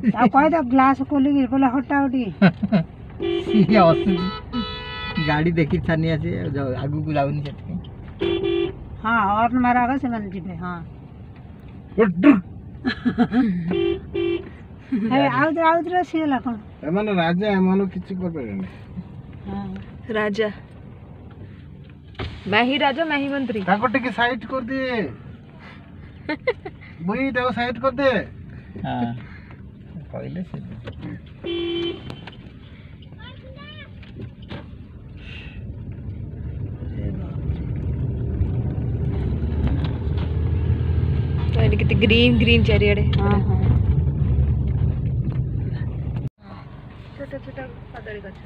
कह दो ग्लास खोलिक बोला हटा उठी गाड़ी देखी छानी आसी आगु को जाउनी सेठी हाँ हॉर्न मारागा से मन जीवे हाँ हे आउद्र सिला कोन एमान राजा एमान किछि कर परने हां राजा मैं ही राजा मैं ही मंत्री ताको टिके साइड कर दे मुई देखो साइड कर दे हां कहले से तो कितने ग्रीन ग्रीन चारियाडे हां हां छोटा छोटा कदली गछ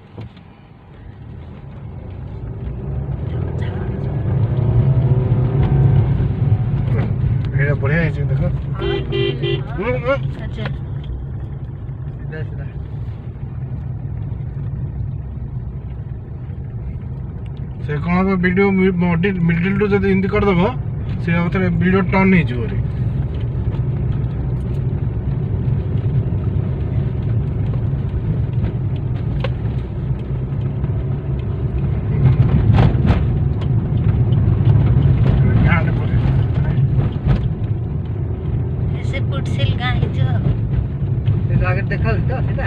एड़ा बढ़िया है देखो अच्छा सीधा सीधा से कोन वीडियो मिडिल टू जदी हिंदी कर दबो से उतरे वीडियो टर्न नहीं जोरे ऐसे पुटसिल गाय जो से आगे देखा तो सीधा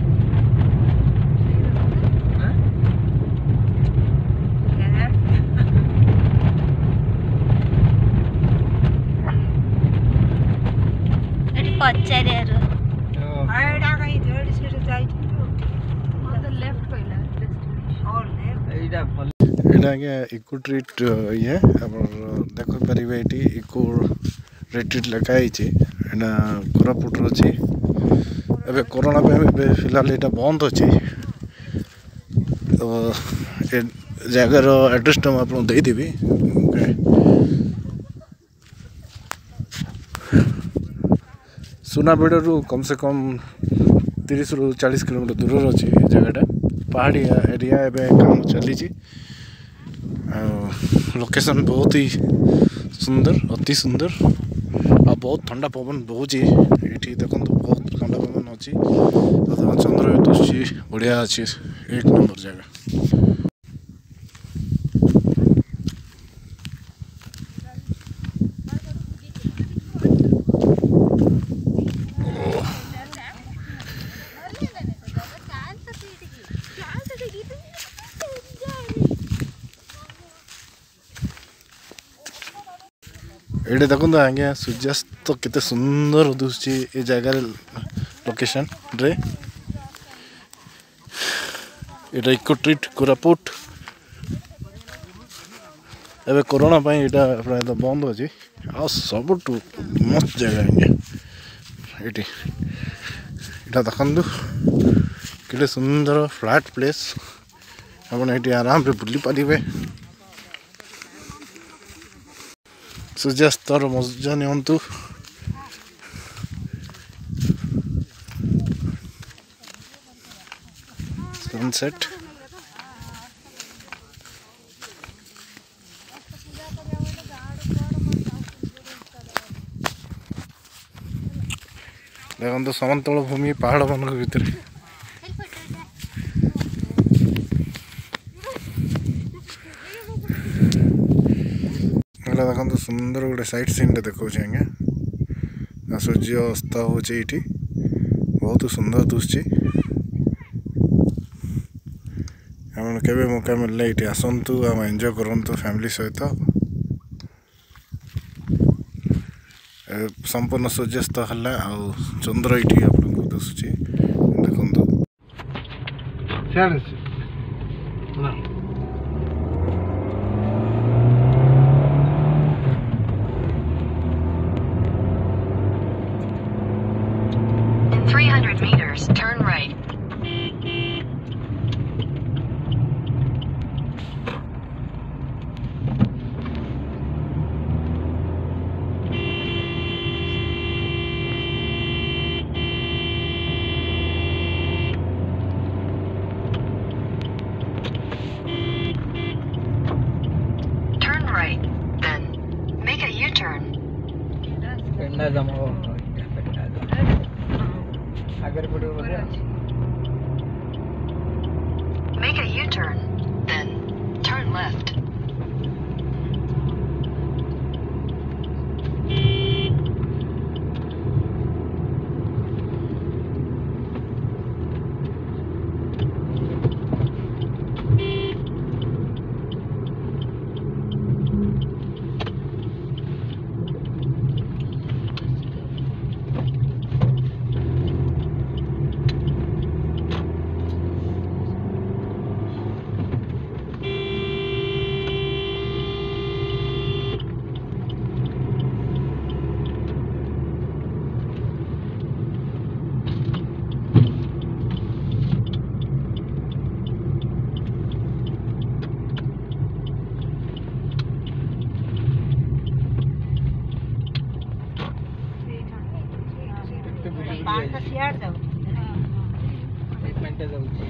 पचारे आइडा कहीं थर्ड सीट जाई तो लेफ्ट पहिला डेस्टिनेशन और लेफ्ट एटा भल एटा के इको ट्रीट ये अपन देखो परिबे एटी इको रिट्रीट लगा छी एना कोरापुट रो छी एबे कोरोना पे फिलहाल एटा बंद अछि तो ए जगह रो एड्रेस तो आपन दे देबी सुनाबेड़ रु कम से कम 30 रु 40 किलोमीटर दूर अच्छी जगहटा पहाड़ी एरिया एवं काम चली लोकेशन बहुत ही सुंदर अति सुंदर आ बहुत ठंडा पवन बहुत ये देखो बहुत ठंडा पवन अच्छी चंद्र दुष्टी बढ़िया अच्छी एक नंबर जगह एडे देखो आज्ञा सूर्यास्त तो केते सुंदर दुसची ए जगह लोकेशन रे एटा इको ट्रीट कोरापुट एबे कोरोना पई एटा प्राय तो बंद अछि आ सबटू मस्त जगह आज्ञा एटी एटा देखंदु केते सुंदर फ्लैट प्लेस अपन एटी आराम रे बुली पारिबे सूर्यास्तर मजा नियंतु सनसेट देखो समतल भूमि पहाड़ मान भीतर देखो सुंदर गोटे साइड सीन देखा आज्ञा सूर्य अस्त हो बहुत सुंदर दुसची केवे मौका मिलले ये आसतु आम एंजॉय करंतु फैमिली सहित संपूर्ण सूर्यास्त है चंद्र ये आपको दिशुची देखु 300 meters, turn right. Turn right, then make a U-turn. आगे पड़ो बोले Make a U-turn, then turn left. पाँच सियाड़ दो 1 मिनट जाऊँ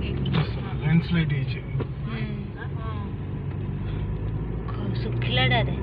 लैंडस्लाइड ଶୁଖିଲାଟାରେ